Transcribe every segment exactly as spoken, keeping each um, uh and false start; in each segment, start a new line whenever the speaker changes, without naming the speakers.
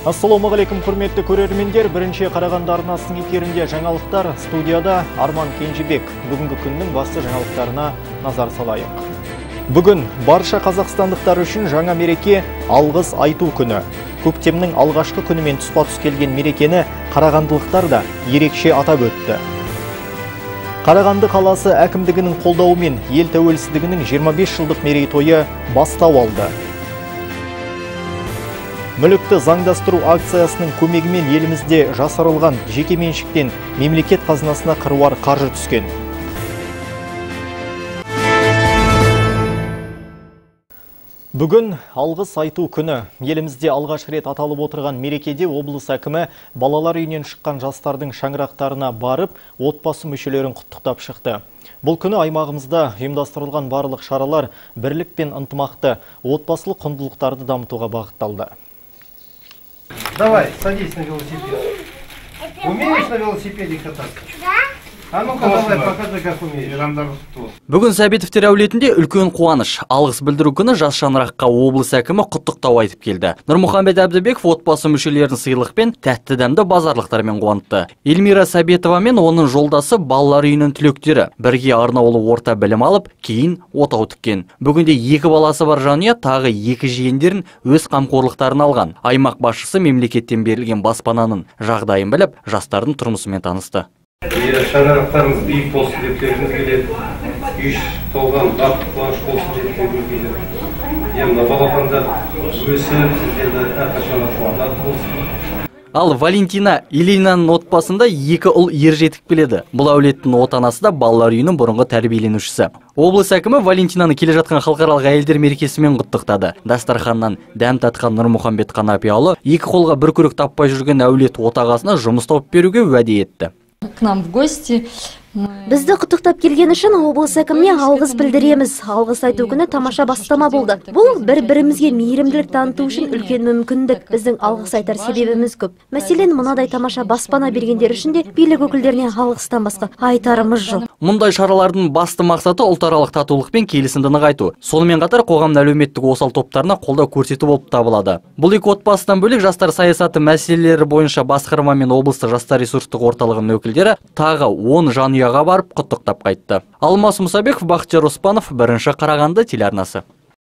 Ассалаумағалейкум құрметті көрермендер, бірінші Қарағанды арнасының эфирінде жаңалықтар, студияда Арман Кенжебек. Бүгінгі күннің басты жаңалықтарына назар салайық. Бүгін барша қазақстандықтар үшін жаңа мереке алғыс айту күні. Көктемнің алғашқы күнімен тұспа-тұс келген мерекені қарағандылықтар да ерекше атап өтті. Қарағанды қаласы әкімдігінің қолдауымен ел тәуелсіздігінің жиырма бес жылдық мерейтойы бастау алды. Мүлікті заңдастыру акциясының көмегімен елімізде жасырылған жекеменшіктен мемлекет қазынасына қыруар қаржы түскен. Бүгін алғыс айту күні. Елімізде алғаш рет аталып отырған мерекеде облыс әкімі балалар үйінен шыққан жастардың шаңырақтарына барып, отбасы мүшелерін құттықтап шықты. Бұл күні аймағымызда ұйымдастырылған барлық шаралар бірлік пен ынтымақты, отбасылық құндылықтарды дамытуға бағытталды.
Давай, садись на велосипед. Умеешь на велосипеде кататься? Да. А ну-ка, давай, покажи, как умеешь.
Бүгін Сәбитовтер әулетінде үлкен қуаныш. Алғыс білдіру күні жас шаңыраққа облыс әкімі құттықтау айтып келді. Нұрмұхамбет Әбдібеков отбасы мүшелерін сыйлықпен, тәтті дәмді базарлықтармен қуантты. Эльмира Сәбитова мен оның жолдасы балалар үйінің түлектері бірге арнаулы орта білім алып, кейін отау тіккен. Бүгінде екі баласы бар жанұя тағы екі жиендерін өз қамқорлықтарын алған. Аймақ басшысы мемлекеттен берілген баспананың жағдайын біліп, жастардың тұрмысымен танысты.
Шаңырақтарыңыз биік болсын деп келгіміз келеді. Үй толған бақыт қуаныш болсын деп келгіміз келеді. Енді балапандар өсіп, сіздерді әрқашан қуанат болсын.
Ал Валентина Ильинаның отбасында екі ұл ержетіп келеді. Бұл әулеттің отанасы да балалар үйінің бұрынғы тәрбиеленушісі. Облыс әкімі Валентинаны келе жатқан халықаралық әйелдер мерекесімен құттықтады. Дастарханнан дәм татқан Нұрмұхамбет Қанапияұлы екі қолға бір күрек таппай жүрген әулет отағасына жұмыс тауып беруге уәде етті.
К нам в гости.
Бізді құттықтап келген үшін облыс әкіміне алғыс білдіреміз. Алғыс айту күні тамаша бастама болды. Бұл бір-бірімізге мейірімділік таныту үшін үлкен мүмкіндік. Біздің алғыс айтар себебіміз көп. Мәселен, мынадай тамаша баспана бергендер үшін де билік өкілдеріне алғыстан басқа айтарымыз жоқ.
Мұндай шаралардың басты мақсаты ұлтаралық татулық пен келісімді нығайту. Сонымен қатар қоғамның әлеуметтік осал топтарына қолдау көрсету болып табылады. Бұл екі отбасыдан бөлек жастар саясаты мәселелері бойынша басқарма мен облыстық жастар ресурстық орталығының өкілдері тағы он жанұяға барып құттықтап қайтты. Алмас Мұсабеков, Бақытжан Оспанов, бірінші Қарағанды телеарнасы.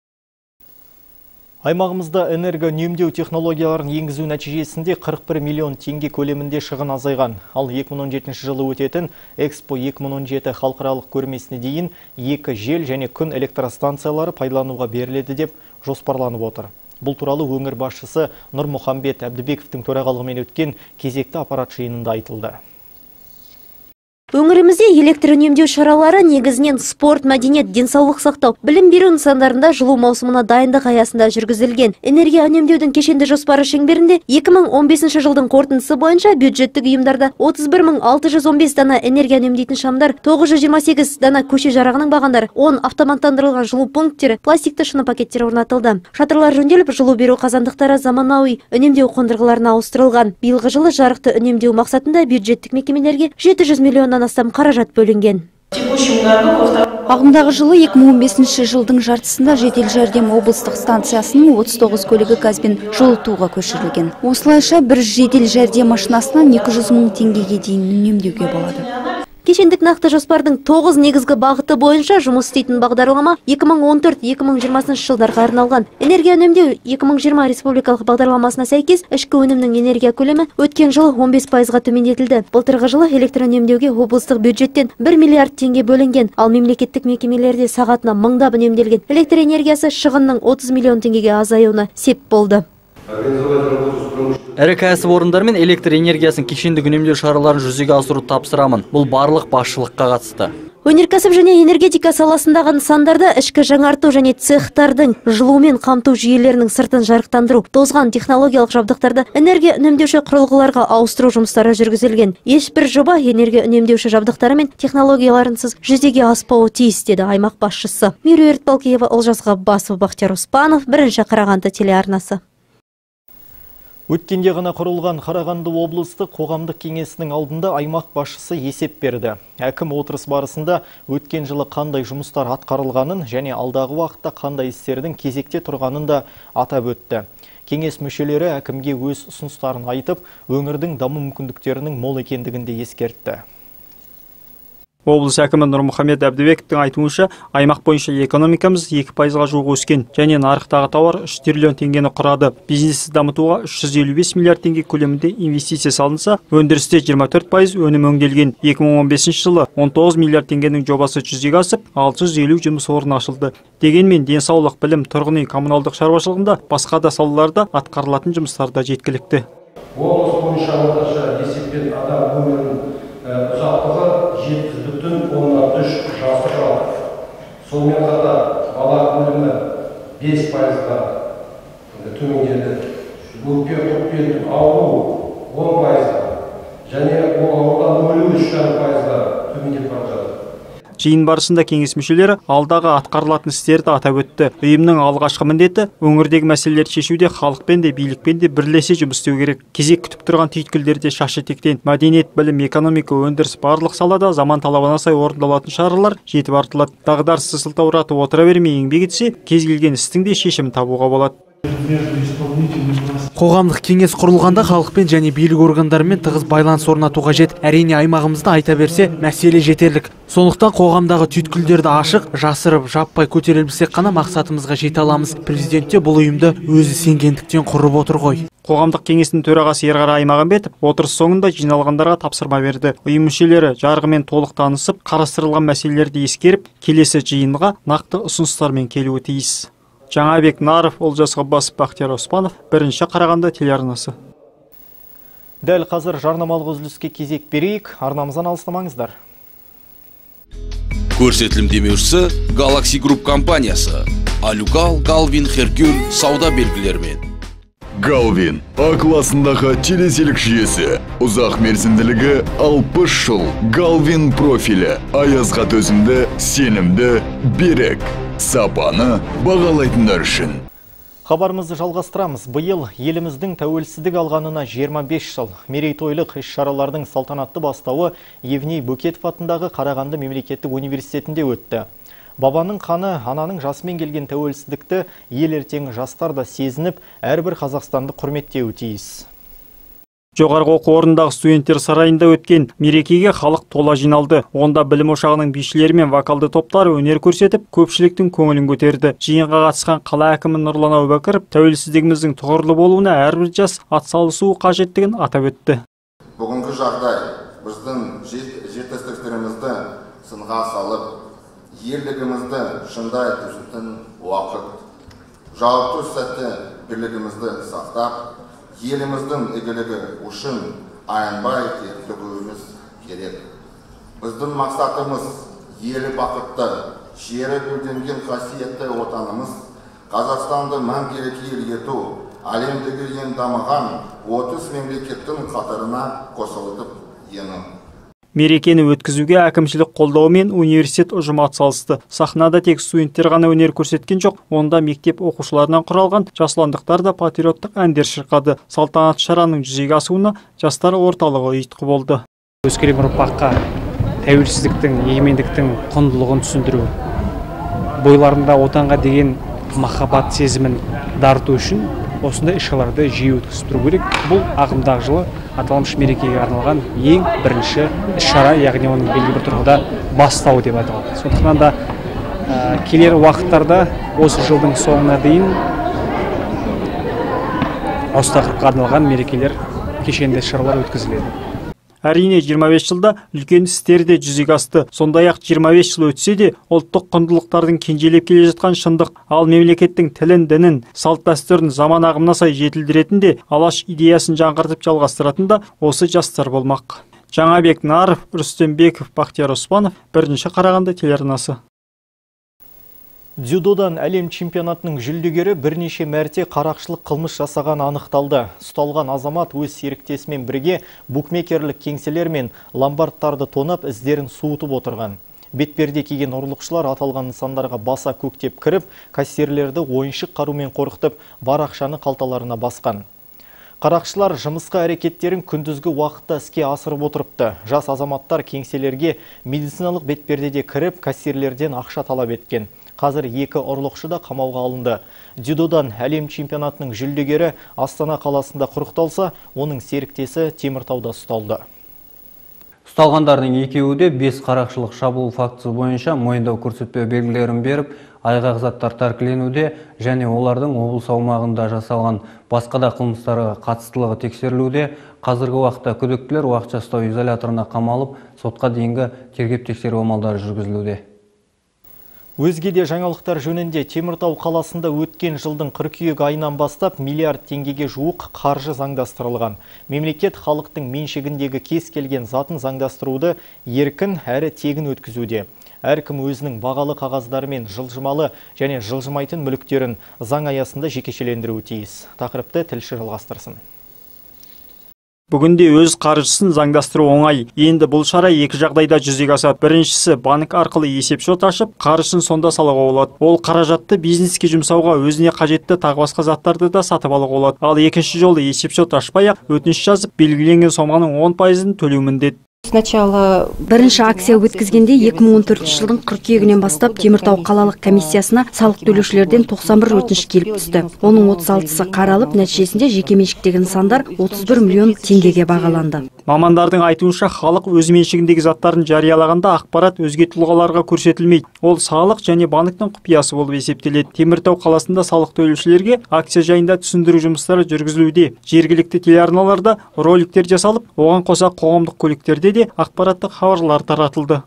Аймағымызда энергоөнемдеу технологияларын енгізу нәтижесінде қырық бір миллион теңге көлемінде шығын азайған. Ал екі мың он жетінші жылы өтетін Экспо екі мың он жеті халықаралық көрмесіне дейін екі жел және күн электростанциялары пайдалануға беріледі деп жоспарланып отыр. Бұл туралы өңір басшысы Нұрмұхамбет Әбдібековтің төрағалығымен өткен кезекті аппарат жиынында айтылды.
Өңірімізде электр үнемдеу шаралары негізінен спорт, мәдениет, денсаулық сақтау, білім беру нысандарында жылу маусымына дайындық аясында жүргізілген. Энергия үнемдеудің кешенді жоспары шеңберінде екі мың он бесінші жылдың қорытындысы бойынша бюджеттік ұйымдарда отыз бір мың алты жүз он бес дана энергия үнемдейтін шамдар, тоғыз жүз жиырма сегіз дана көше жарығының бағандары, он автоматтандырылған жылу пункттері, пластикті шыны пакеттері орнатылды. Шатырлар жөнделіп, жылу беру қазандықтары заманауи үнемдеу қондырғыларына ауыстырылған. Биылғы жылы жарықты үнемдеу мақсатында бюджеттік мекемелерге жеті жүз миллионнан астам қаражат бөлінген.
Ағымдағы жылы екі мың он бесінші жылдың жартысында жедел жәрдем облыстық станциясының отыз тоғыз көлігі газбен жылытуға көшірілген. Осылайша бір жедел жәрдем машинасынан екі жүз мың теңгеге дейін үнемдеуге болады.
Кешендік нақты жоспардың тоғыз негізгі бағыты бойынша жұмыс істейтін бағдарлама екі мың он төрт екі мың жиырмасыншы жылдарға арналған. Энергия үнемдеу екі мың жиырма республикалық бағдарламасына сәйкес ішкі өнімнің энергия көлемі өткен жылы он бес пайызға төмендетілді. Былтырғы жылы электр үнемдеуге облыстық бюджеттен бір миллиард теңге бөлінген, ал мемлекеттік мекемелерде сағатына мыңдап үнемделген электр энергиясы шығынның отыз миллион теңгеге азаюына сеп болды.
Ірі кәсіпорындар мен электр энергиясын кешендік үнемдеу шараларын жүзеге асыру тапсырамын. Бұл барлық басшылыққа қатысты.
Өнеркәсіп және энергетика саласындағы нысандарда ішкі жаңарту және цехтардың жылумен қамту жүйелерінің сыртын жарықтандыру, тозған технологиялық жабдықтарды энергия үнемдеуші құрылғыларға ауыстыру жұмыстары жүргізілген. Ешбір жоба энергия үнемдеуші жабдықтары мен технологияларынсыз жүзеге аспауы тиіс, деді аймақ басшысы. Меруерт Балкеева, Олжас Ғаббасов, Бақтияр Оспанов, бірінші Қарағанды телеарнасы.
Өткенде ғана құрылған Қарағанды облыстық қоғамдық кеңесінің алдында аймақ басшысы есеп берді. Әкім отырыс барысында өткен жылы қандай жұмыстар атқарылғанын және алдағы уақытта қандай істердің кезекте тұрғанын да атап өтті. Кеңес мүшелері әкімге өз ұсыныстарын айтып, өңірдің даму мүмкіндіктерінің мол екендігін де ескертті.
Облыс әкімі Нұрмұхамед Әбдібековтің айтуынша, аймақ бойынша экономикамыз екі пайызға жуық өскен, және нарықтағы тауар үш триллион теңгені құрады. Бизнесті дамытуға үш жүз елу бес миллиард теңге көлемінде инвестиция салынса, өндірісте жиырма төрт пайыз өнім өңделген. екі мың он бесінші жылы он тоғыз миллиард теңгенің жобасы жүзеге асып, алты жүз елу жұмыс орны ашылды. Дегенмен денсаулық, білім, тұрғын үй, коммуналдық шаруашылығында, басқа да салаларда атқарылатын жұмыстар да жеткілікті.
Облыс бойынша орташа есеппен адам өмірінің ұзақтығы жетпіс бүтін оннан үш жасқа қалды. Сонымен қатар бала өлімі бес пайызға төмендеді. Өкпе өкпелік ауру он пайызға және ол аурудан өлу үш жарым пайызға төмендеп бара жатыр.
Жиын барысында кеңес мүшелері алдағы атқарылатын істерді атап өтті. Ұйымның алғашқы міндеті өңірдегі мәселелерді шешуде халықпен де билікпен де бірлесе жұмыс істеу керек. Кезек күтіп тұрған түйткілдерде шашы тектен. Мәдениет, білім, экономика, өндіріс барлық салада заман талабына сай орындалатын шаралар жетіп артылады. Дағдарысты сылтауратып отыра бермей еңбек етсе, кез келген істің де шешімін табуға болады.
Қоғамдық кеңес құрылғанда халықпен және билік органдарымен тығыз байланыс орнату қажет. Әрине аймағымызда айта берсе, мәселе жетерлік. Сондықтан қоғамдағы түйткілдерді ашық, жасырып, жаппай көтерілмесек қана мақсатымызға жете аламыз. Президент те бұл ұйымды өзі сенгендіктен құрып отыр ғой.
Қоғамдық кеңестің төрағасы Ерғара Аймағамбетов отырыс соңында жиналғандарға тапсырма берді. Ұйым мүшелері жарғымен толық танысып, қарастырылған мәселелерді ескеріп, келесі жиынға нақты ұсыныстармен келуі тиіс. Жаңабек Наров, Олжас Ғаббасов, Бақтияр Оспанов, бірінші Қарағанды телеарнасы.
Дәл қазір жарнамалық үзіліске кезек берейік, арнамыздан алыстамаңыздар.
Көрсетілім демеушісі Galaxy Group компаниясы. Алюгал, Галвин, Херкюль сауда белгілерімен.
Галвин А классындағы телеселік жүйесі. Ұзақ мерзімділігі алпыс жыл. Галвин профилі. Аязға төзімді, сенімді, берік. Сапаны бағалайтындар үшін.
Хабарымызды жалғастырамыз. Биыл еліміздің тәуелсіздік алғанына жиырма бес жыл. Мерейтойлық іс-шаралардың салтанатты бастауы Евней Бөкетов атындағы Қарағанды мемлекеттік университетінде өтті. Бабаның қаны, ананың жасымен келген тәуелсіздікті ел ертеңі жастар да сезініп, әрбір қазақстанды құрметтеуі тиіс.
Жоғарғы оқу орнындағы студенттер сарайында өткен мерекеге халық тола жиналды. Онда білім ошағының бишілері мен вокалды топтары өнер көрсетіп, көпшіліктің көңілін көтерді. Жиынға қатысқан қала әкімі Нұрлан Әубәкіров тәуелсіздігіміздің тұғырлы болуына әрбір жас атсалысуы қажеттігін атап өтті.
Бүгінгі жағдай біздің жетістіктерімізді сынға салып, ерлігімізді шыңдай түсетін уақыт. Жауапты сәтте бірлігімізді сақтап, еліміздің игілігі үшін аянбай төгуіміз керек. Біздің мақсатымыз елі бақытты, жері гүлденген қасиетті отанымыз, Қазақстанды мәңгілік ел ету, әлемдегі ең дамыған отыз мемлекеттің қатарына қосылып ену.
Мерекені өткізуге әкімшілік қолдауымен университет ұжымы атсалысты. Сахнада тек студенттер ғана өнер көрсеткен жоқ, онда мектеп оқушыларынан құралған жасұландықтар да патриоттық әндер шырқады. Салтанат шараның жүзеге асуына жастар орталығы ұйытқы болды.
Өскелең ұрпаққа тәуелсіздіктің, егемендіктің құндылығын түсіндіру, бойларында отанға деген махаббат сезімін дарыту үшін осындай іс-шараларды жиі өткізіп тұру керек. Бұл ағымдағы жылы аталмыш мерекеге арналған ең бірінші іс-шара, яғни оның белгілі бір тұрғыда бастауы деп аталады. Сондықтан да ә, келер уақыттарда осы жылдың соңына дейін осы тақырыпқа арналған мерекелер, кешенді іс-шаралар өткізіледі.
Әрине жиырма бес жылда үлкен істер де жүзеге асты. Сондай-ақ жиырма бес жыл өтсе де ұлттық құндылықтардың кенжелеп келе жатқан шындық, ал мемлекеттің тілін, дінін, салт-дәстүрін заман ағымына сай жетілдіретін де, алаш идеясын жаңғыртып жалғастыратын да осы жастар болмақ. Жаңабек Наров, Рүстембеков, Бақтияр Оспанов, бірінші Қарағанды телеарнасы.
Дзюдодан әлем чемпионатының жүлдегері бірнеше мәрте қарақшылық қылмыс жасаған анықталды. Ұсталған азамат өз серіктесімен бірге букмекерлік кеңселер мен ломбардтарды тонап, іздерін суытып отырған. Бетперде киген ұрлықшылар аталған нысандарға баса көктеп кіріп, кассирлерді ойыншық қарумен қорқытып, бар ақшаны қалталарына басқан. Қарақшылар жұмысқа әрекеттерін күндізгі уақытта іске асырып отырыпты. Жас азаматтар кеңселерге медициналық бетпердеде кіріп, кассирлерден ақша талап еткен. Қазір екі ұрлықшы да қамауға алынды. Дзюдодан әлем чемпионатының жүлдегері Астана қаласында құрықталса, оның серіктесі Теміртауда ұсталды.
Ұсталғандардың екеуі де бес қарақшылық шабуыл фактісі бойынша мойындау көрсетпеу белгілерін беріп, айғақ заттар тәркіленуде және олардың облыс аумағында жасалған басқа да қылмыстарға қатыстылығы тексерілуде. Қазіргі уақытта күдіктілер уақытша ұстау изоляторына қамалып, сотқа дейінгі тергеп-тексеру амалдары жүргізілуде.
Өзге де жаңалықтар жөнінде Теміртау қаласында өткен жылдың қыркүйек айынан бастап миллиард теңгеге жуық қаржы заңдастырылған. Мемлекет халықтың меншігіндегі кез келген затын заңдастыруды еркін әрі тегін өткізуде. Әркім өзінің бағалы қағаздарымен жылжымалы және жылжымайтын мүліктерін заң аясында жекешелендіруі тиіс. Тақырыпты тілші жалғастырсын.
Бүгінде өз қаржысын заңдастыру оңай. Енді бұл шара екі жағдайда жүзеге асады. Біріншісі, банк арқылы есепшот ашып, қаржысын сонда салуға болады. Ол қаражатты бизнеске жұмсауға, өзіне қажетті тағы басқа заттарды да сатып алуға болады. Ал екінші жолы есепшот ашпай-ақ, өтініш жазып, белгіленген соманың он пайызын төлеу міндет.
Сначала бірінші акция өткізгенде екі мың он төртінші жылдың қыркүйегінен бастап Теміртау қалалық комиссиясына салық төлеушілерден тоқсан бір өтініш келіп түсті. Оның отыз алтысы қаралып, нәтижесінде жекеменшіктегі нысандар отыз бір миллион теңгеге бағаланды.
Мамандардың айтуынша, халық өз меншігіндегі заттарын жариялағанда ақпарат өзге тұлғаларға көрсетілмейді. Ол салық және банктың құпиясы болып есептеледі. Теміртау қаласында салық төлеушілерге акция жайында түсіндіру жұмыстары жүргізілуде. Жергілікті телеарналарда роликтер жасалып, оған қоса қоғамдық көліктерде де ақпараттық хабарлар таратылды.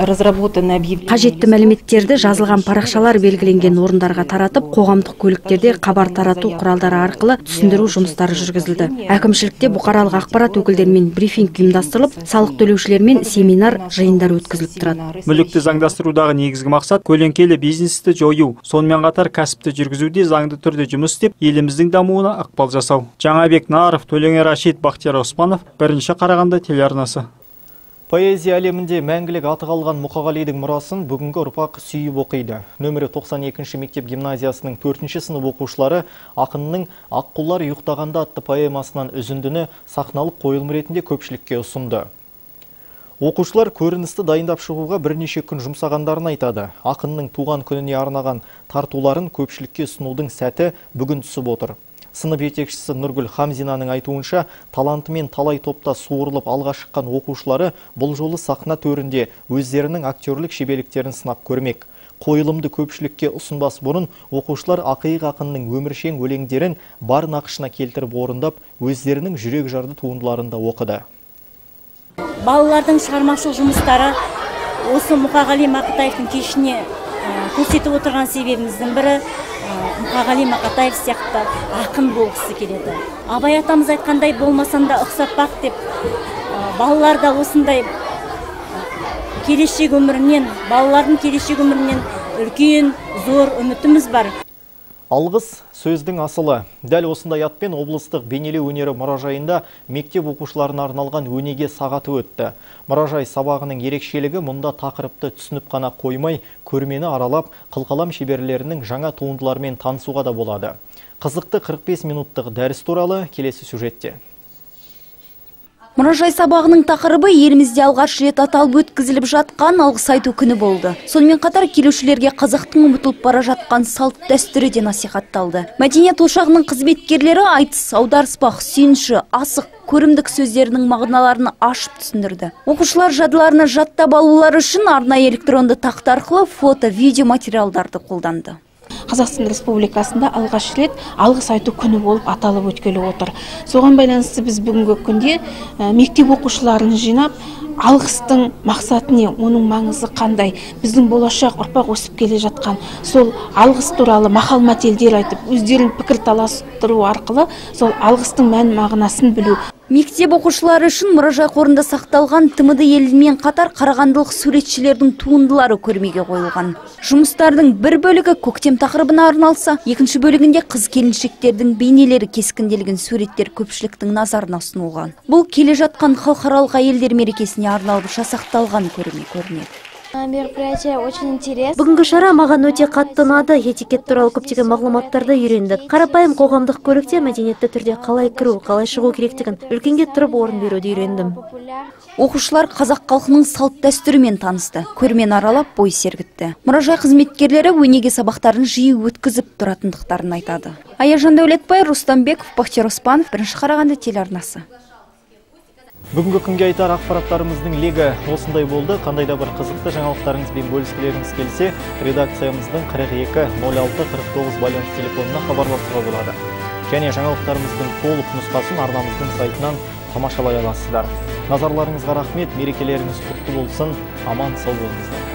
Қажетті мәліметтерді жазылған парақшалар белгіленген орындарға таратып, қоғамдық көліктерде хабар тарату құралдары арқылы түсіндіру жұмыстары жүргізілді. Әкімшілікте бұқаралық ақпарат өкілдерімен брифинг ұйымдастырылып, салық төлеушілермен семинар, жиындар өткізіліп тұрады.
Мүлікті заңдастырудағы негізгі мақсат көлеңкелі бизнесті жою, сонымен қатар кәсіпті жүргізуде заңды түрде жұмыс істеп, еліміздің дамуына ықпал жасау. Жаңабек Наров, Төлеңе Рашид, Бақтияр Оспанов, бірінші Қарағанды телеарнасы.
Поэзия әлемінде мәңгілік аты қалған Мұқағалидың мұрасын бүгінгі ұрпақ сүйіп оқиды. Нөмірі тоқсан екінші мектеп гимназиясының төртінші сынып оқушылары ақынның «Аққулар ұйықтағанда» атты поэмасынан үзіндіні сахналық қойылым ретінде көпшілікке ұсынды. Оқушылар көріністі дайындап шығуға бірнеше күн жұмсағандарын айтады. Ақынның туған күніне арнаған тартуларын көпшілікке ұсынудың сәті бүгін түсіп отыр. Сынып жетекшісі Нұргүл Хамзинаның айтуынша, талантымен талай топта суырылып алға шыққан оқушылары бұл жолы сахна төрінде өздерінің актерлік шеберліктерін сынап көрмек. Қойылымды көпшілікке ұсынбас бұрын оқушылар ақиық ақынның өміршең өлеңдерін бар нақышына келтіріп орындап, өздерінің жүрек жарды туындыларында оқыды.
Балалардың шығармашылық жұмыстары осы Мұқағали Мақатаевтың кешіне көрсетіп отырған себебіміздің бірі, Мұқағали Мақатаев сияқты ақын болғысы келеді. Абай атамыз айтқандай, болмасанда ұқсатпақ деп, балаларда осындай келешек өмірінен, балалардың келешек өмірінен үлкен, зор үмітіміз бар.
Алғыс сөздің асылы. Дәл осындай атпен облыстық бейнелеу өнері мұражайында мектеп оқушыларына арналған өнеге сағаты өтті. Мұражай сабағының ерекшелігі мұнда тақырыпты түсініп қана қоймай, көрмені аралап, қылқалам шеберлерінің жаңа туындыларымен танысуға да болады. Қызықты қырық бес минуттық дәріс туралы келесі сюжетте.
Мұражай сабағының тақырыбы елімізде алғаш рет аталып өткізіліп жатқан алғыс айту күні болды. Сонымен қатар келушілерге қазақтың ұмытылып бара жатқан салт дәстүрі де насихатталды. Мәдениет ошағының қызметкерлері айтыс, аударыспақ, сүйінші, асық, көрімдік сөздерінің мағыналарын ашып түсіндірді. Оқушылар жадыларына жаттап алулары үшін арнайы электронды тақта арқылы фото, видео материалдарды қолданды.
Қазақстан Республикасында алғаш рет алғыс айту күні болып аталып өткелі отыр. Соған байланысты біз бүгінгі күнде мектеп оқушыларын жинап, алғыстың мақсаты не, оның маңызы қандай, біздің болашақ ұрпақ өсіп келе жатқан сол алғыс туралы мақал-мәтелдер айтып, өздерін пікір таластыру арқылы сол алғыстың мән мағынасын білу.
Мектеп оқушылары үшін мұражай қорында сақталған Т М Д елімен қатар қарағандылық суретшілердің туындылары көрмеге қойылған. Жұмыстардың бір бөлігі көктем тақырыбына арналса, екінші бөлігінде қыз келіншектердің бейнелері кескінделген суреттер көпшіліктің назарына ұсынылған. Бұл келе жатқан халықаралық әйелдер мерекесіне арналып жасақталған көрме көрінеді.
Мероприятие очень интересно.
Бүгінгі шара маған өте қатты ұнады. Этикет туралы көптеген мағлұматтарды үйрендік. Қарапайым қоғамдық көлікте мәдениетті түрде қалай кіру, қалай шығу керектігін, үлкенге тұрып орын беруді үйрендім.
Оқушылар қазақ халқының салт дәстүрімен танысты, көрмені аралап бой сергітті. Мұражай қызметкерлері өнеге сабақтарын жиі өткізіп тұратындықтарын айтады. Аяжан Дәулетбай, Рустамбеков, Бахтияр Оспанов, Бірінші Қарағанды телеарнасы.
Бүгінгі күнге айтар ақпараттарымыздың легі осындай болды. Қандай да бір қызықты жаңалықтарыңызбен бөліскілеріңіз келсе, редакциямыздың қырық екі нөл алты қырық тоғыз байланыс телефонына хабарласуға болады. Және жаңалықтарымыздың толық нұсқасын арнамыздың сайтынан тамашалай аласыздар. Назарларыңызға рахмет, мерекелеріңіз құтты болсын, аман сау болыңыздар.